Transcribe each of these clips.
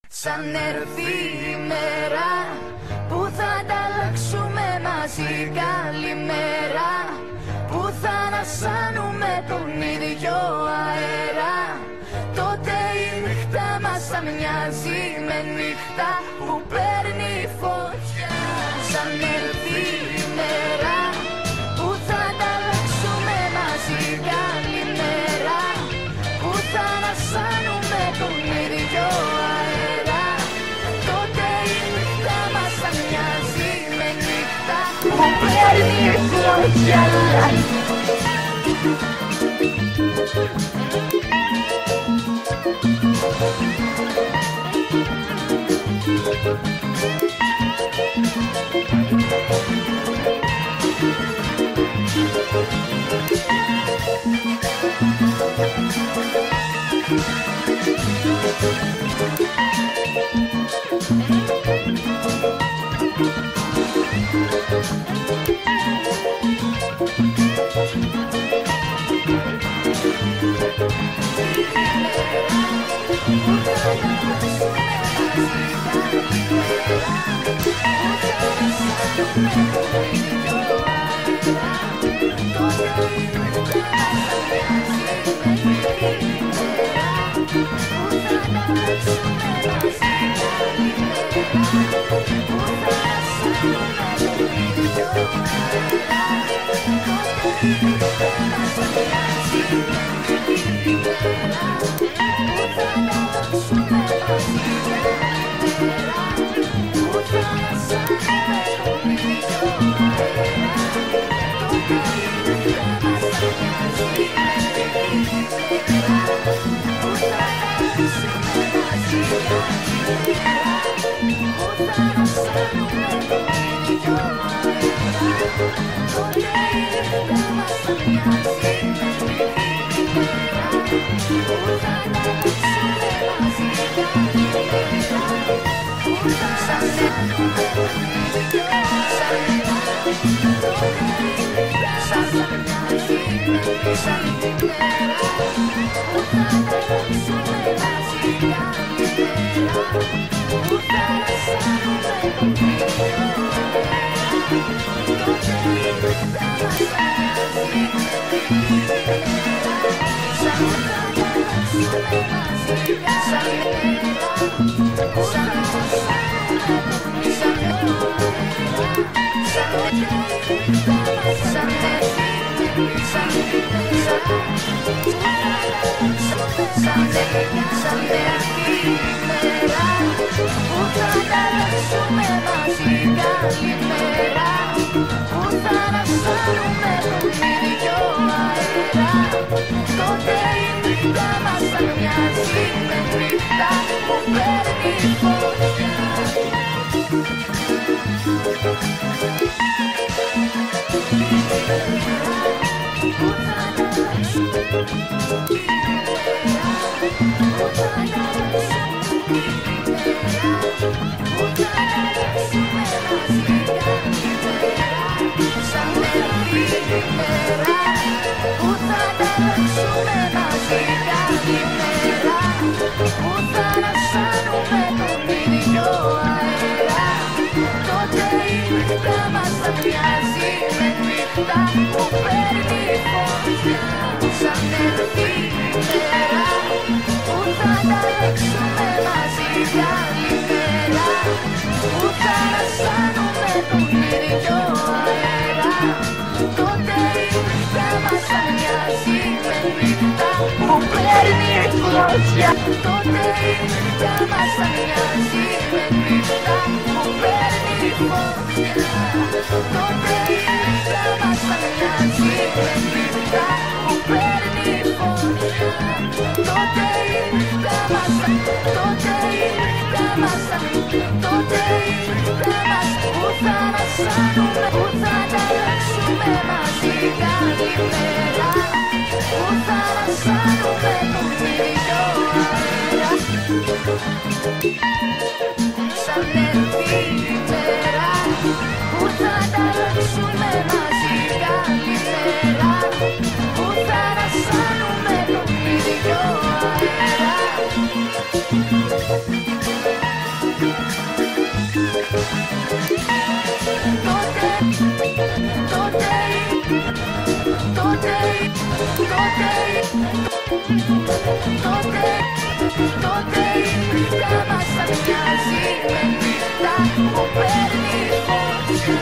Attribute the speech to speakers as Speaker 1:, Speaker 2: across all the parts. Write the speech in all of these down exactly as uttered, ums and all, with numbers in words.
Speaker 1: Σαν έρθει η μέρα που θα ανταλλάξουμε μαζί καλημέρα, που θα ανασάνουμε τον ίδιο αέρα, τότε η νύχτα μας θα μοιάζει με νύχτα που παίρνει φωτιά. Σαν έρθει η μέρα που θα ανταλλάξουμε μαζί καλημέρα, που θα ανασάνουμε τον ίδιο αέρα, τότε η νύχτα μας θα μοιάζει με νύχτα που παίρνει φωτιά.
Speaker 2: We'll be right back.
Speaker 1: Τότε, τότε η νύχτα μας θα μοιάζει με νύχτα που παίρνει φωτιά.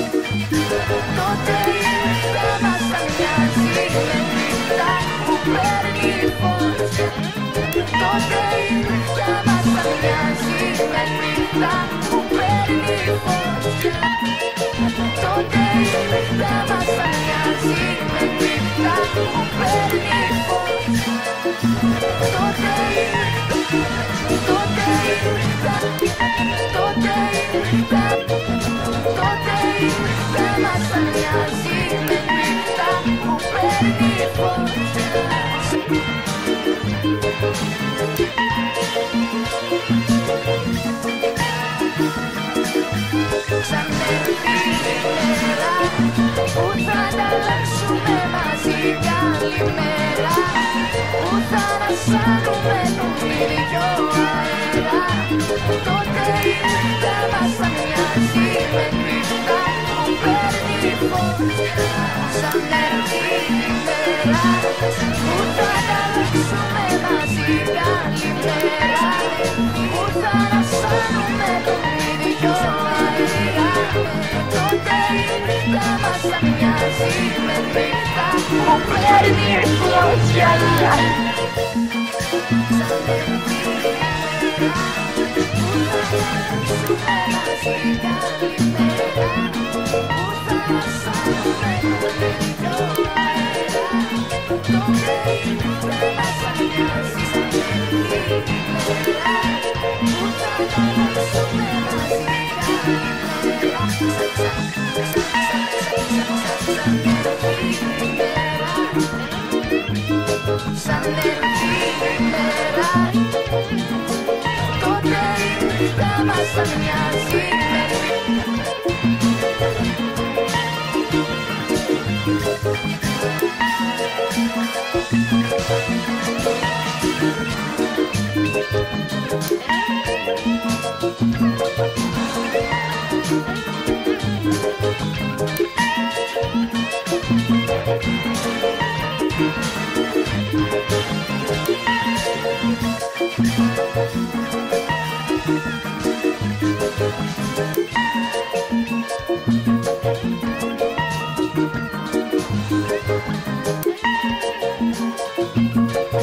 Speaker 1: Τότε η νύχτα μας θα μοιάζει με νύχτα που παίρνει φωτιά. Τότε η νύχτα μας θα μοιάζει με νύχτα που παίρνει φωτιά. Τότε η νύχτα μας θα μοιάζει με νύχτα που παίρνει φωτιά. Τότε η νύχτα, τότε η νύχτα, τότε η νύχτα, τότε η νύχτα μας θα μοιάζει με νύχτα που παίρνει φωτιά. Σαν έρθει η μέρα που θα ανταλλάξουμε μαζί καλημέρα, που θα ανασάνουμε τον ίδιο αέρα. Τότε η νύχτα μας θα μοιάζει με νύχτα που παίρνει φωτιά. Σαν έρθει η μέρα που θα ανταλλάξουμε μαζί καλημέρα, που θα ανασάνουμε τον ίδιο αέρα. Τότε η νύχτα μας θα μοιάζει με νύχτα που παίρνει φωτιά. Σαν έρθει η μέρα που θα ανταλλάξουμε μαζί καλημέρα, που θα ανασάνουμε τον ίδιο αέρα. Τότε η νύχτα μας θα μοιάζει με νύχτα που θα ανταλλάξουμε μαζί καλημέρα. Σαν έρθει η μέρα, τότε η νύχτα μας θα μοιάζει με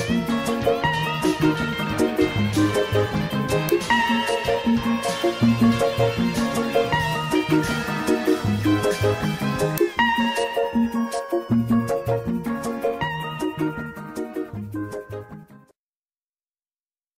Speaker 2: Thank you.